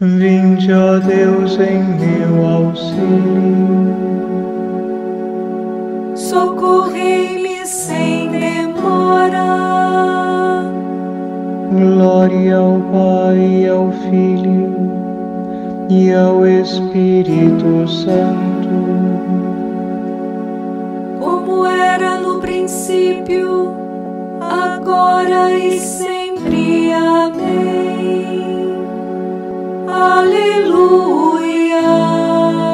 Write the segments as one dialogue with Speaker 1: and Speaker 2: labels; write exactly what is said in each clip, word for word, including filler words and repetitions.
Speaker 1: Vinde, ó Deus, em meu auxílio.
Speaker 2: Socorrei-me sem demora.
Speaker 1: Glória ao Pai, ao Filho e ao Espírito Santo,
Speaker 2: Como era no princípio, agora e sempre. Amém. Aleluia.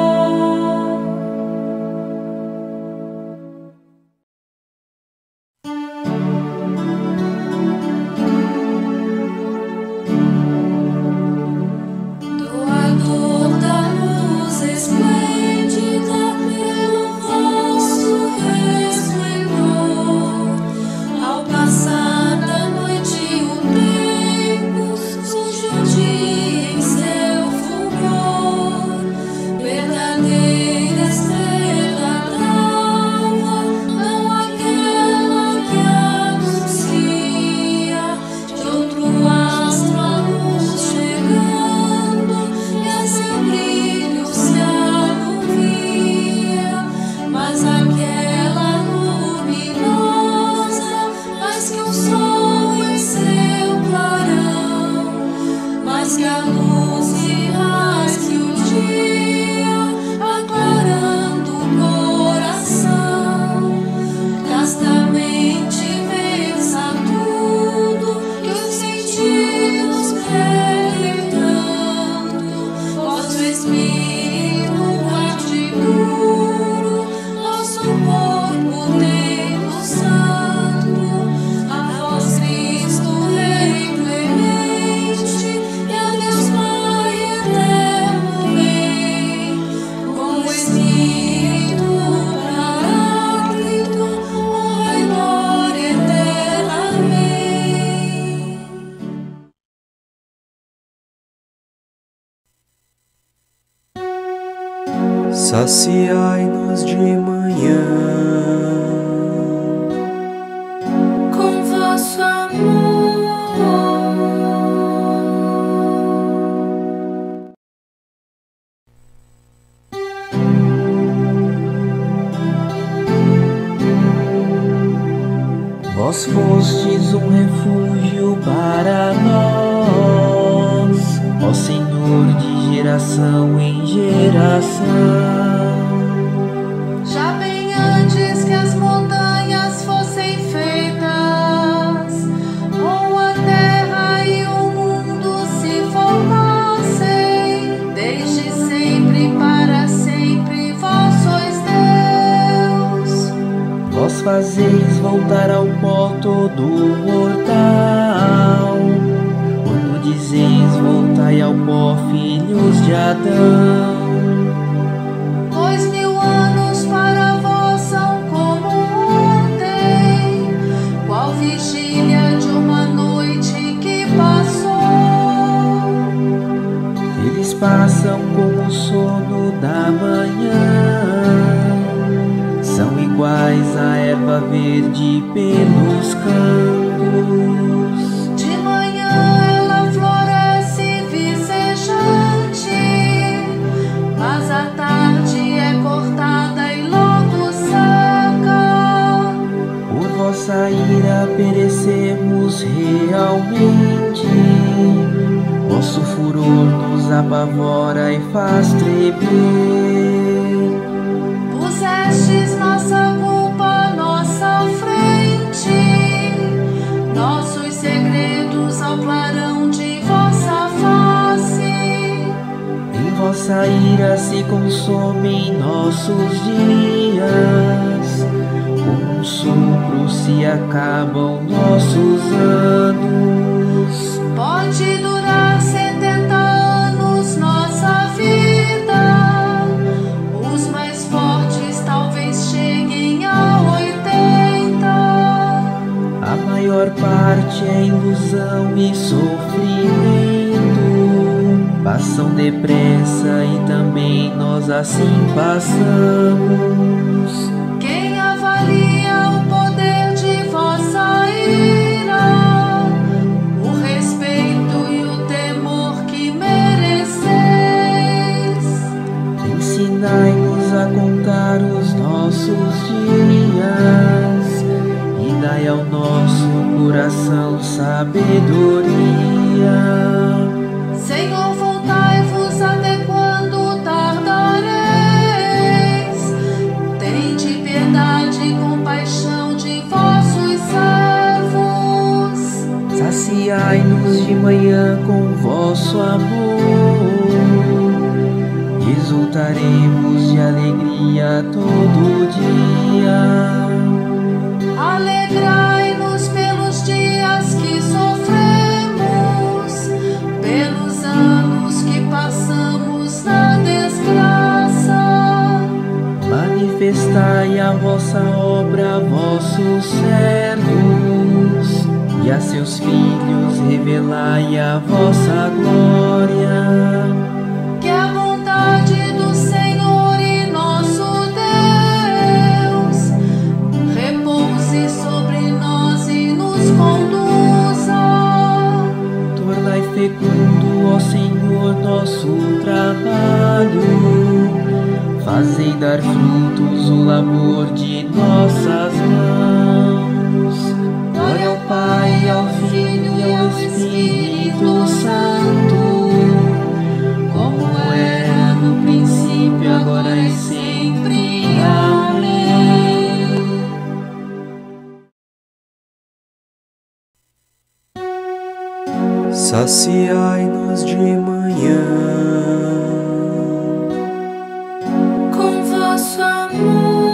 Speaker 2: Doador da luz esplêndida, pelo vosso resplendor, ao passar da noite o tempo, surge o dia em seu fulgor. Verdadeira estrela d'alva, não aquela que anuncia de outro astro a luz chegando, e a seu brilho se aluvia, mas aquela luminosa, mais que o sol em seu clarão, mais que a luz e mais que o dia, aclarando o coração. Castamente vença tudo que os sentidos pedem tanto. Vosso Espírito guarde puro nosso corpo, templo santo. A vós, Cristo, Rei clemente, e a Deus Pai eterno bem, com o Espírito Paráclito, honra e glória eternamente.
Speaker 3: Saciai-nos de manhã
Speaker 2: Com vosso amor.
Speaker 4: Vós fostes um refúgio para nós, ó Senhor, de geração em geração.
Speaker 2: Já bem antes que as montanhas fossem feitas, ou a terra e o mundo se formassem, desde sempre para sempre vós sois Deus.
Speaker 4: Vós fazeis voltar ao pó todo mortal, quando dizeis voltai ao pó, filhos de Adão.
Speaker 2: Dois mil anos para vós são como ontem, qual vigília de uma noite que passou.
Speaker 4: Eles passam como o sono da manhã, são iguais à erva verde pelos campos.
Speaker 2: De manhã ela floresce vicejante, mas à tarde é cortada e logo seca.
Speaker 4: Por vossa ira perecemos realmente, vosso furor nos apavora e faz tremer.
Speaker 2: Pusestes nossa culpa à nossa frente, nossos segredos ao clarão de vossa face.
Speaker 4: Em vossa ira se consomem nossos dias, com um sopro se acabam nossos anos.
Speaker 2: Pode durar setenta anos nossa vida, os mais fortes talvez cheguem a oitenta.
Speaker 4: A maior parte é ilusão e sofrimento, passam depressa e também nós assim passamos.
Speaker 2: Quem avalia o poder de vossa ira, o respeito e o temor que merecemos?
Speaker 4: nossos dias e dai ao nosso coração sabedoria.
Speaker 2: Senhor, voltai-vos até quando tardareis. Tende piedade e compaixão de vossos servos.
Speaker 4: Saciai-nos de manhã com vosso amor, exultaremos de alegria todo dia.
Speaker 2: Alegrai-nos pelos dias que sofremos, pelos anos que passamos na desgraça.
Speaker 4: Manifestai a vossa obra a vossos servos, e a seus filhos revelai a vossa glória.
Speaker 2: Que a vontade do Senhor e nosso Deus repouse sobre nós e nos conduza.
Speaker 4: Tornai fecundo, ó Senhor, nosso trabalho, fazei dar frutos o labor de nossas mãos. Glória ao Pai, ao Filho e ao Espírito Santo, como era no princípio, agora e sempre. Amém.
Speaker 1: Saciai-nos de manhã
Speaker 2: Com vosso amor.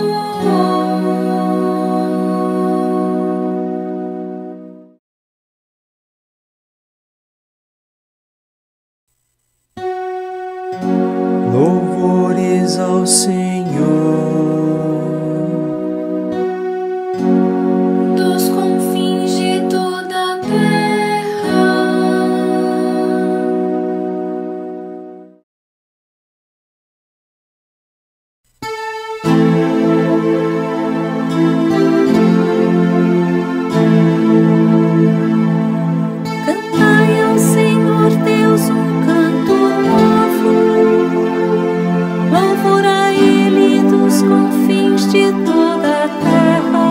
Speaker 1: louvores ao Senhor.
Speaker 2: Dos confins de toda a terra. Cantai ao Senhor Deus um canto novo, louvor a Ele dos confins de toda a terra.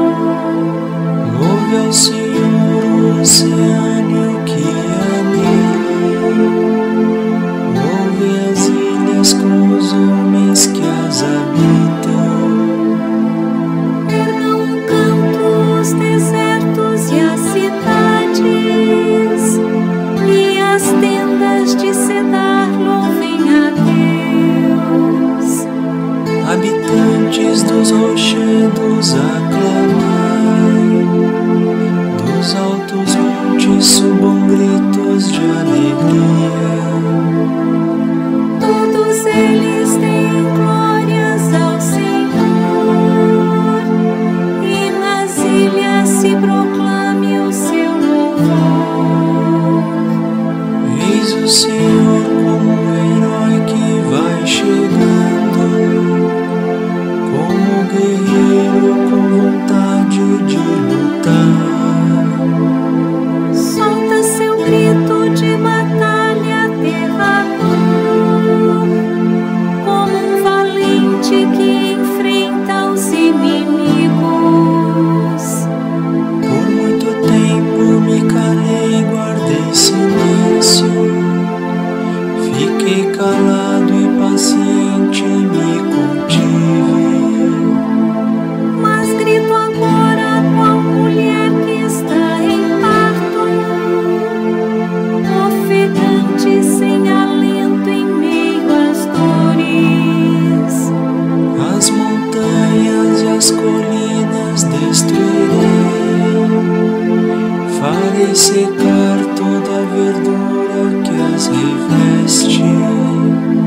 Speaker 1: Louve ao Senhor o oceano e o que há nele. Louve as ilhas com os homens que as habitam.
Speaker 2: Ergam um canto os desertos e as cidades, e as tendas de Cedar louvem a Deus.
Speaker 1: Habitantes dos rochedos, aclamai. Dos altos montes subam gritos de alegria.
Speaker 2: Todos eles deem glórias ao Senhor, e nas ilhas se proclame o seu louvor.
Speaker 1: Eis o Senhor como um herói que vai chegando, como guerreiro com vontade de lutar.
Speaker 2: Solta seu grito de batalha aterrador, como um valente que enfrenta os inimigos.
Speaker 1: Por muito tempo me calei e guardei silêncio. Fiquei calado e paciente me contive.
Speaker 2: Mas grito agora a qual mulher que está em parto, ofegante sem alento em meio às dores.
Speaker 1: As montanhas e as colinas destruirei. Farei secar toda a verdura que as reveste.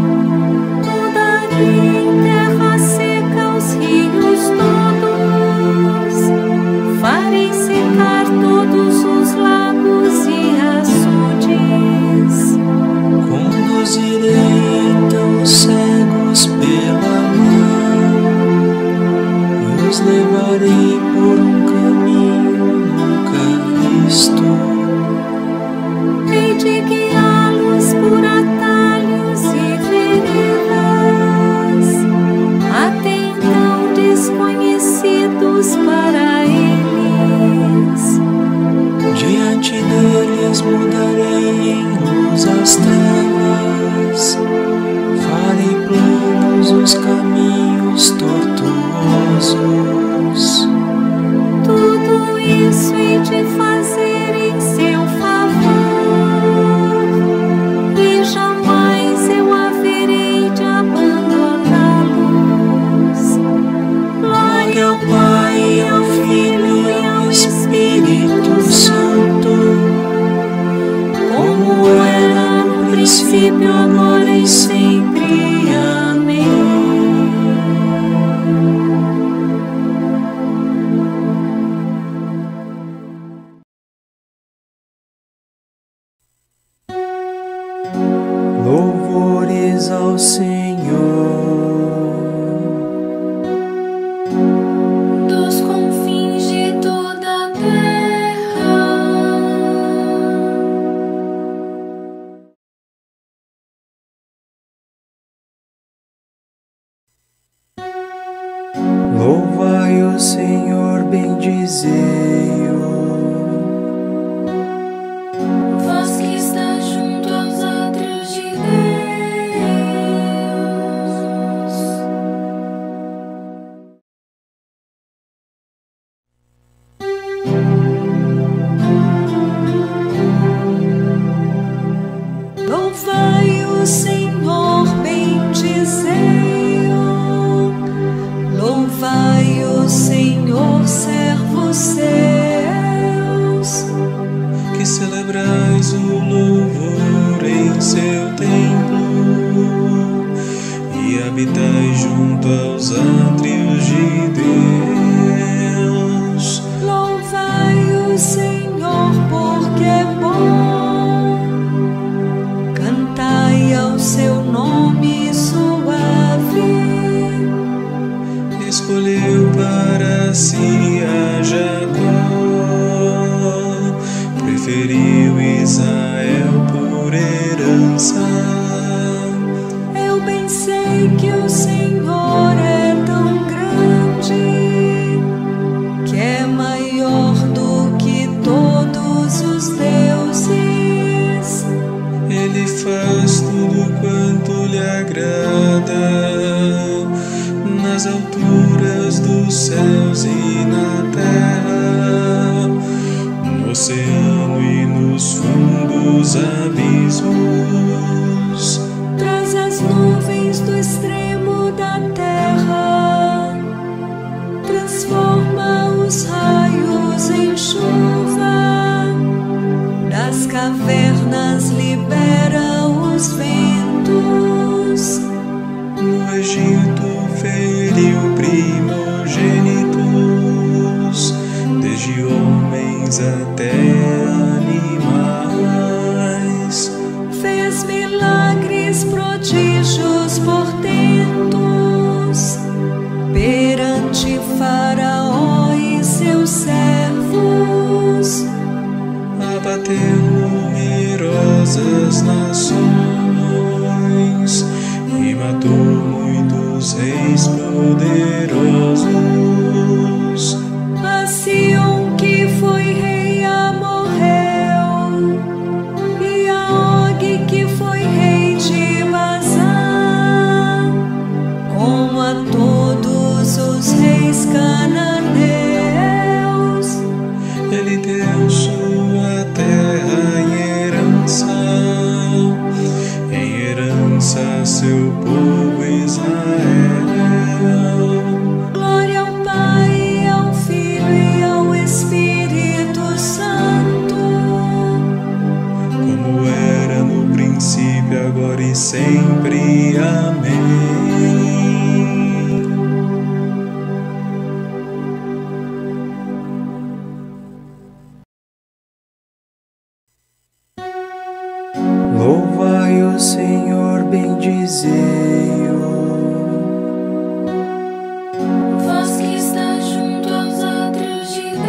Speaker 2: princípio, agora e sempre. Amém.
Speaker 1: Louvores ao Senhor
Speaker 2: Dos confins de toda a terra,
Speaker 1: louvai o Senhor, bendizei-o.
Speaker 2: vós que está junto aos átrios de Deus. Louvai o Senhor, bendizei-o. Louvai o Senhor, servos seus,
Speaker 1: Que celebrais o louvor em seu templo e habitais junto aos átrios de Deus.
Speaker 2: louvai o Senhor, porque é bom. Cantai ao seu nome suave.
Speaker 1: Escolheu para si a Jacó, preferiu Israel por herança.
Speaker 2: Eu bem sei que o Senhor é tão grande, que é maior do que todos os deuses.
Speaker 1: Ele faz tudo quanto lhe agrada, nas alturas dos céus e na terra, no oceano e nos fundos abismos.
Speaker 2: Traz as nuvens do extremo da terra, transforma os raios em chuva, das cavernas libera os ventos.
Speaker 1: No Egito feriu primogênitos, desde homens até animais.
Speaker 2: Fez milagres, prodígios, portentos perante Faraó e seus servos.
Speaker 1: Abateu numerosas nações e matou muitos reis poderosos.
Speaker 2: A Sião, que foi rei, morreu, e a Og, que foi rei de Bazã, como a todos os reis cananeus.
Speaker 1: Ele deu sua terra em herança, em herança a seu povo Israel.
Speaker 2: Glória ao Pai, ao Filho e ao Espírito Santo,
Speaker 1: Como era no princípio, agora e sempre. Amém. Louvai o Senhor, bendizei-o.
Speaker 2: vós que está junto aos átrios de Deus.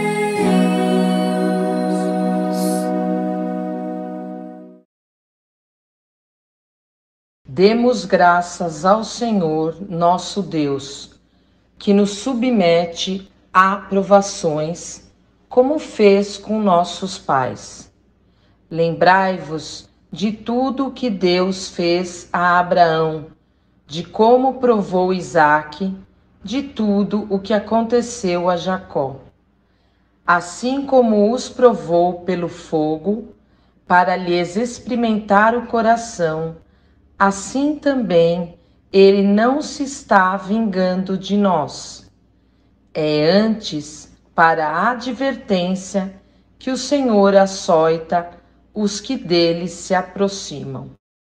Speaker 3: Demos graças ao Senhor, nosso Deus, que nos submete a provações, como fez com nossos pais. Lembrai-vos de tudo o que Deus fez a Abraão, de como provou Isaque, de tudo o que aconteceu a Jacó. Assim como os provou pelo fogo, para lhes experimentar o coração, assim também ele não se está vingando de nós. É antes para a advertência que o Senhor açoita os que dele se aproximam.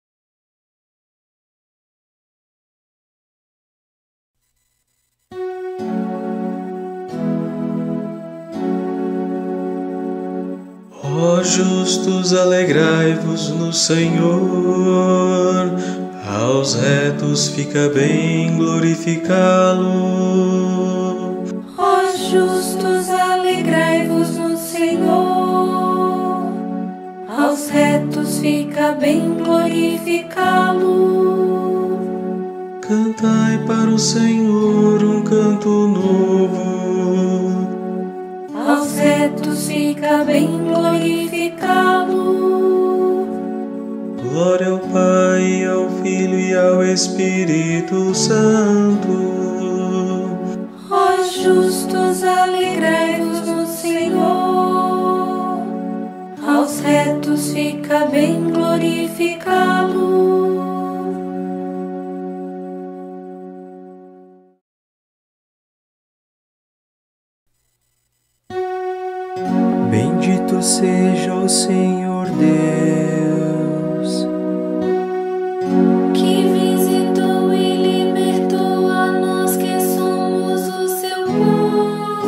Speaker 1: Ó justos, alegrai-vos no Senhor, aos retos fica bem glorificá-lo.
Speaker 2: Ó justos, alegrai-vos no Senhor, aos retos fica bem glorificá-lo.
Speaker 1: Cantai para o Senhor um canto novo,
Speaker 2: aos retos fica bem glorificá-lo.
Speaker 1: glória ao Pai, ao Filho e ao Espírito Santo.
Speaker 2: Ó justos, alegrai-vos no Senhor, aos retos fica bem glorificá-lo.
Speaker 1: Bendito seja o Senhor Deus,
Speaker 2: Que visitou e libertou a nós que somos o seu povo.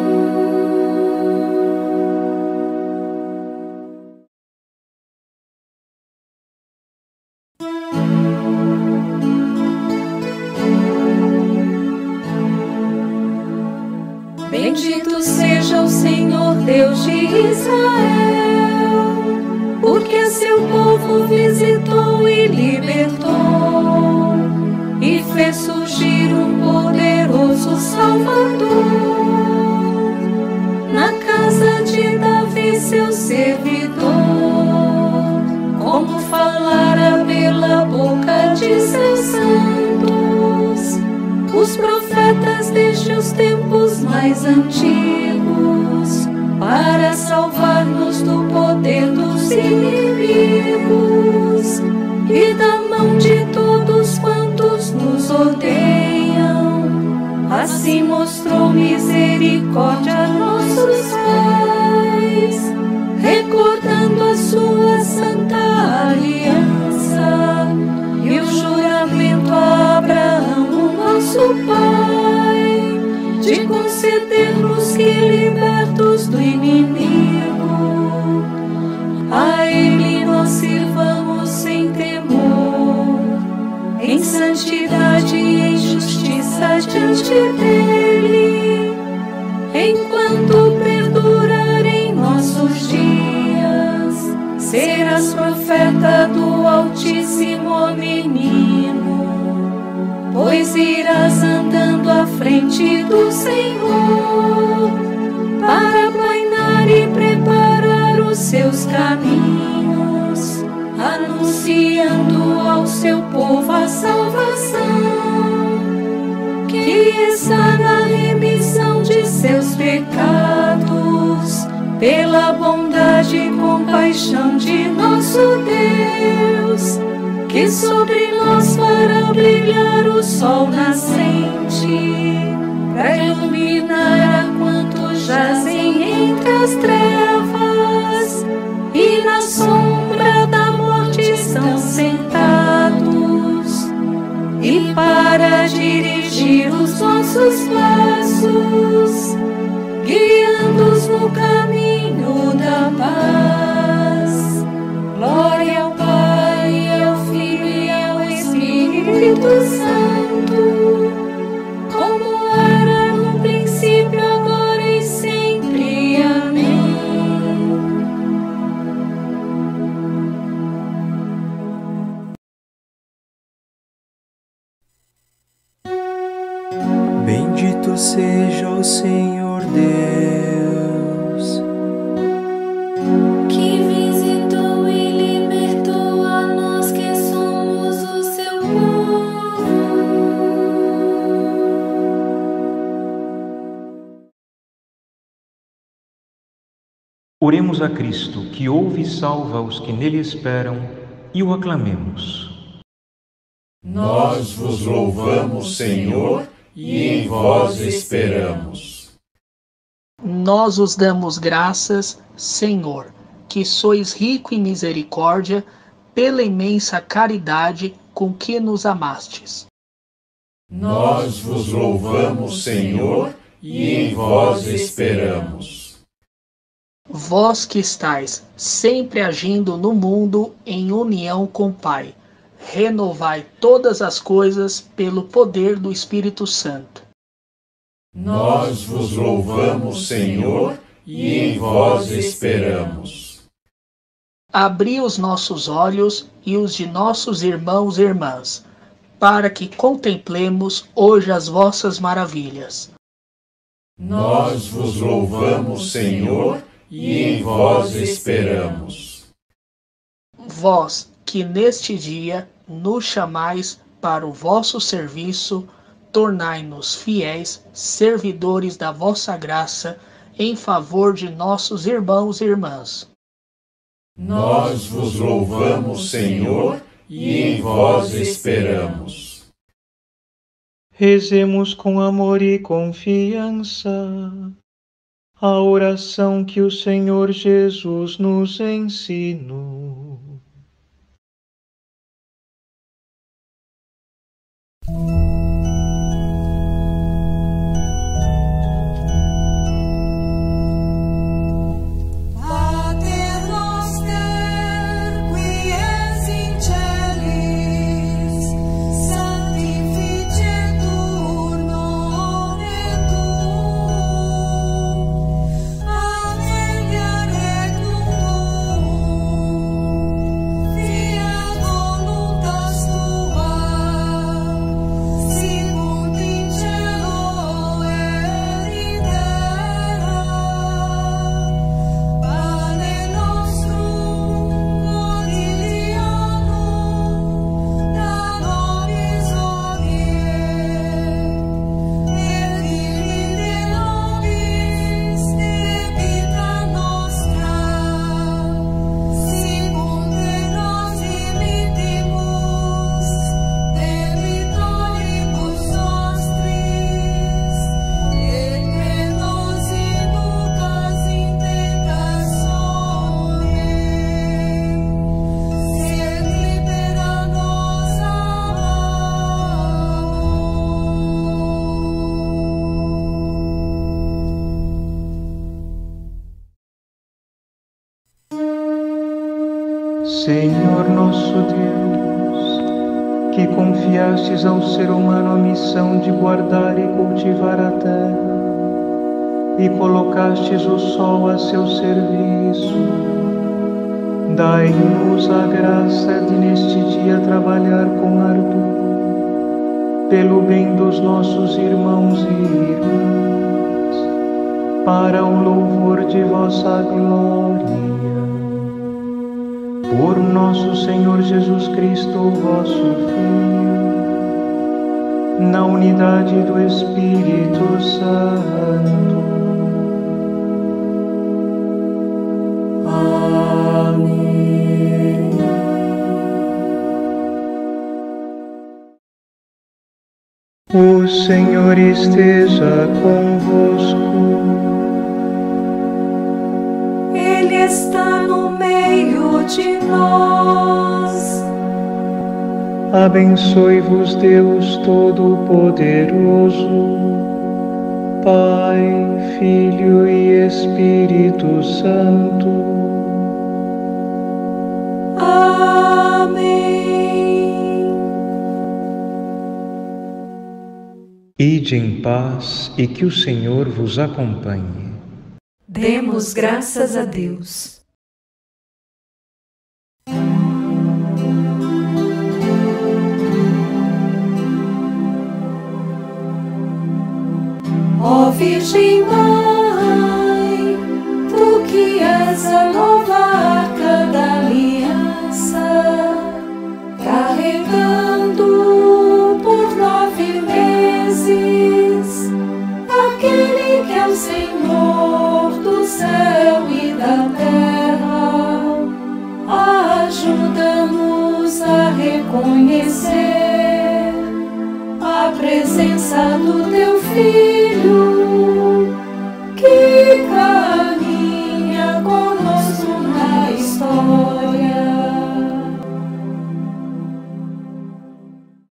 Speaker 2: Bendito seja o Senhor Deus de Israel, porque a seu povo visitou e libertou, e fez surgir um poderoso Salvador. Na casa de Davi, seu servidor, como falara pela boca de seus santos, os profetas desde os tempos mais antigos, para salvar-nos do poder dos inimigos e da mão de todos quantos nos odeiam. Assim mostrou misericórdia a nossos pais, recordando a sua santa aliança e o juramento a Abraão, nosso pai, de conceder-nos que, libertos do inimigo, a Ele nós sirvamos sem temor, em santidade e em justiça diante dEle, enquanto perdurarem nossos dias. Serás profeta do Altíssimo, ó menino, pois irás andando à frente do Senhor, para aplainar e preparar os seus caminhos, anunciando ao seu povo a salvação, que está na remissão de seus pecados, pela bondade e compaixão de nosso Deus, que sobre nós fará brilhar o sol nascente, para iluminar a quantos jazem entre as trevas e na sombra da morte estão sentados, e para dirigir os nossos passos, guiando-os no caminho da paz. Glória ao Pai, ao Filho e ao Espírito Santo, como era no princípio, agora e sempre. Amém.
Speaker 1: bendito seja o Senhor Deus,
Speaker 2: Que visitou e libertou a nós que somos o seu povo.
Speaker 5: Oremos a Cristo, que ouve e salva os que nele esperam, e o aclamemos.
Speaker 6: Nós vos louvamos, Senhor, e em vós esperamos.
Speaker 7: Nós os damos graças, Senhor, que sois rico em misericórdia, pela imensa caridade com que nos amastes.
Speaker 6: Nós vos louvamos, Senhor, e em vós esperamos.
Speaker 7: Vós que estáis sempre agindo no mundo em união com o Pai, renovai todas as coisas pelo poder do Espírito Santo.
Speaker 6: Nós vos louvamos, Senhor, e em vós esperamos.
Speaker 7: Abri os nossos olhos e os de nossos irmãos e irmãs, para que contemplemos hoje as vossas maravilhas.
Speaker 6: Nós vos louvamos, Senhor, e em vós esperamos.
Speaker 7: Vós que neste dia nos chamais para o vosso serviço, tornai-nos fiéis servidores da vossa graça em favor de nossos irmãos e irmãs.
Speaker 6: Nós vos louvamos, Senhor, e em vós esperamos.
Speaker 5: Rezemos com amor e confiança a oração que o Senhor Jesus nos ensinou.
Speaker 1: Senhor nosso Deus, que confiastes ao ser humano a missão de guardar e cultivar a terra, e colocastes o sol a seu serviço, dai-nos a graça de neste dia trabalhar com ardor, pelo bem dos nossos irmãos e irmãs, para o louvor de vossa glória. Por nosso Senhor Jesus Cristo, vosso Filho, na unidade do Espírito Santo. Amém. O Senhor esteja convosco.
Speaker 2: Ele está no meio de nós.
Speaker 1: Abençoe-vos Deus Todo-Poderoso, Pai, Filho e Espírito Santo.
Speaker 2: Amém.
Speaker 1: Ide em paz e que o Senhor vos acompanhe.
Speaker 2: Demos graças a Deus. Ó Virgem Mãe, tu que és a nova arca da aliança, carregando por nove meses aquele que é o Senhor do céu e da terra, ajuda-nos a reconhecer a presença do teu Filho